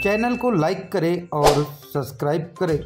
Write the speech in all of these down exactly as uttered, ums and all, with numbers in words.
Channel को like करें और सब्सक्राइब करें।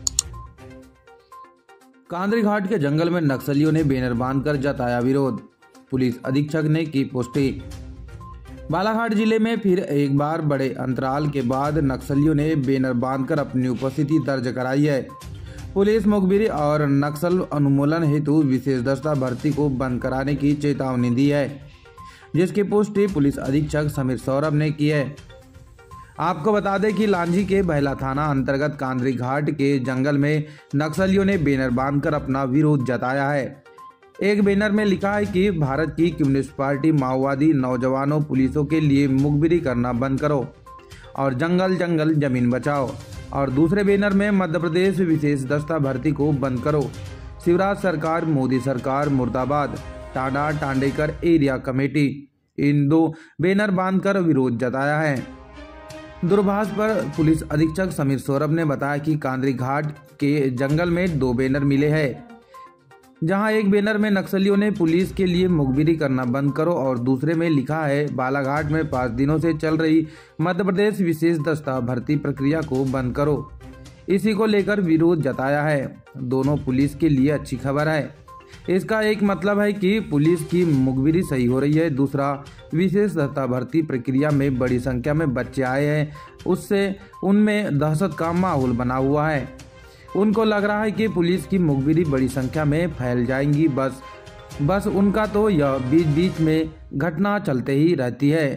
कांदरी घाट के जंगल में नक्सलियों ने बैनर बांधकर जताया विरोध, पुलिस अधीक्षक ने की पुष्टि। बालाघाट जिले में फिर एक बार बड़े अंतराल के बाद नक्सलियों ने बैनर बांधकर अपनी उपस्थिति दर्ज कराई है। पुलिस मुखबिरी और नक्सल उन्मूलन हेतु विशेष दस्ता भर्ती को बंद कराने की चेतावनी दी है, जिसकी पुष्टि पुलिस अधीक्षक समीर सौरभ ने की है। आपको बता दें कि लांजी के बहला थाना अंतर्गत कांदरी घाट के जंगल में नक्सलियों ने बैनर बांधकर अपना विरोध जताया है। एक बैनर में लिखा है कि भारत की कम्युनिस्ट पार्टी माओवादी नौजवानों पुलिसों के लिए मुखबिरी करना बंद करो और जंगल जंगल जमीन बचाओ, और दूसरे बैनर में मध्य प्रदेश विशेष दस्ता भर्ती को बंद करो, शिवराज सरकार मोदी सरकार मुर्दाबाद, टाडा टांडेकर एरिया कमेटी। इन दो बैनर बांधकर विरोध जताया है। दूरभाष पर पुलिस अधीक्षक समीर सौरभ ने बताया कि कांदरी घाट के जंगल में दो बैनर मिले हैं, जहां एक बैनर में नक्सलियों ने पुलिस के लिए मुखबिरी करना बंद करो और दूसरे में लिखा है बालाघाट में पाँच दिनों से चल रही मध्य प्रदेश विशेष दस्ता भर्ती प्रक्रिया को बंद करो। इसी को लेकर विरोध जताया है। दोनों पुलिस के लिए अच्छी खबर है। इसका एक मतलब है कि पुलिस की मुखबिरी सही हो रही है, दूसरा विशेष दस्ता भर्ती प्रक्रिया में बड़ी संख्या में बच्चे आए हैं, उससे उनमें दहशत का माहौल बना हुआ है। उनको लग रहा है कि पुलिस की मुखबिरी बड़ी संख्या में फैल जाएंगी, बस बस उनका तो यह बीच बीच में घटना चलते ही रहती है।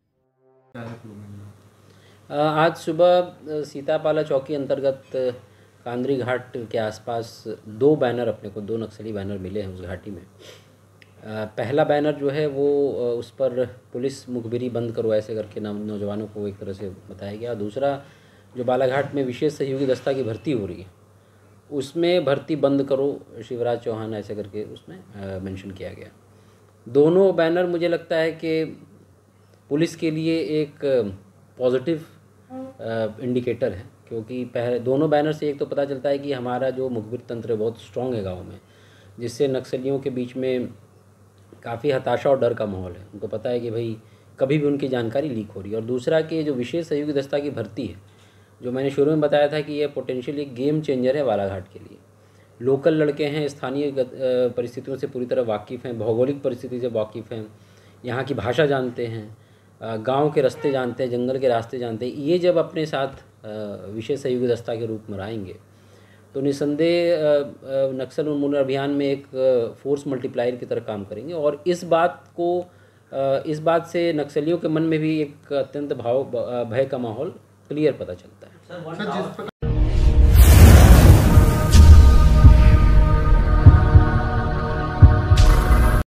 आज सुबह सीतापाला चौकी अंतर्गत कांदरी घाट के आसपास दो बैनर अपने को दो नक्सली बैनर मिले हैं उस घाटी में। पहला बैनर जो है वो उस पर पुलिस मुखबिरी बंद करो ऐसे करके नौजवानों को एक तरह से बताया गया। दूसरा जो बालाघाट में विशेष सहयोगी दस्ता की भर्ती हो रही है उसमें भर्ती बंद करो शिवराज चौहान ऐसे करके उसमें मेंशन किया गया। दोनों बैनर मुझे लगता है कि पुलिस के लिए एक पॉजिटिव इंडिकेटर है, क्योंकि पहले दोनों बैनर से एक तो पता चलता है कि हमारा जो मुखबिर तंत्र बहुत स्ट्रॉन्ग है गांव में, जिससे नक्सलियों के बीच में काफ़ी हताशा और डर का माहौल है। उनको पता है कि भाई कभी भी उनकी जानकारी लीक हो रही है। और दूसरा कि जो विशेष सहयोगी दस्ता की भर्ती है, जो मैंने शुरू में बताया था कि ये पोटेंशियली गेम चेंजर है बालाघाट के लिए। लोकल लड़के हैं, स्थानीय परिस्थितियों से पूरी तरह वाकिफ़ हैं, भौगोलिक परिस्थिति से वाकिफ़ हैं, यहाँ की भाषा जानते हैं, गांव के रास्ते जानते हैं, जंगल के रास्ते जानते हैं। ये जब अपने साथ विशेष सहयोगी दस्ता के रूप में आएंगे तो निसंदेह नक्सल उन्मूलन अभियान में एक फोर्स मल्टीप्लायर की तरह काम करेंगे। और इस बात को इस बात से नक्सलियों के मन में भी एक अत्यंत भाव भय का माहौल क्लियर पता चलता है।